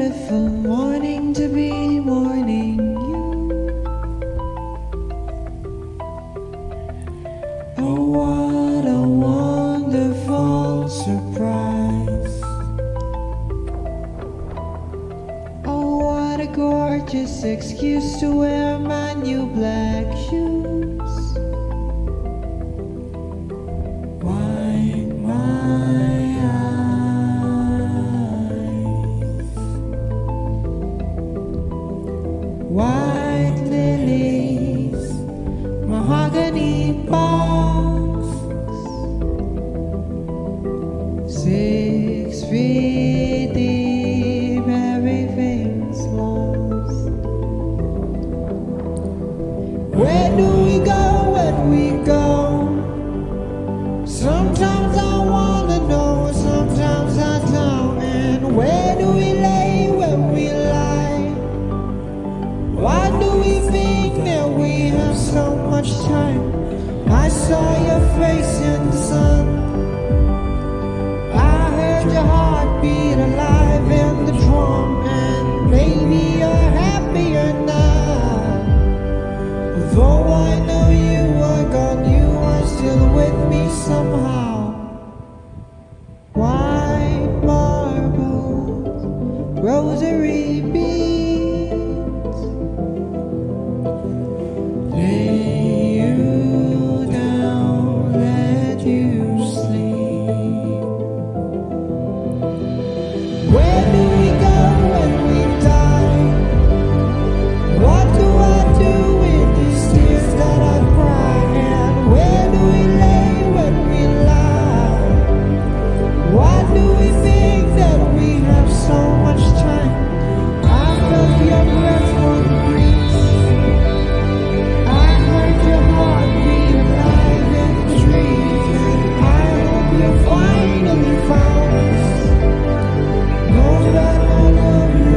wonderful morning to be mourning you. Oh, what a wonderful surprise. Oh, what a gorgeous excuse to wear my new black shoes. Wipe my eyes. White lilies, mahogany box, 6 feet deep, everything's lost. Where do we go when we go? Sometimes I wanna know, sometimes I don't. And where do we lay when we lie? Why do we think that we have so much time? I saw your face in the sun. I heard your heartbeat alive in the drum. And maybe you're happier now. Though I know you are gone, you are still with me somehow. White marbles, rosary beads, lay you down, let you sleep. Where do we go when we die? What do I do with these tears that I cry? And where do we lay when we lie? Why do we think that we have so much time? I felt your breath on the breeze. I heard your heartbeat alive in the trees. And I hope you finally found us. Know that I love you.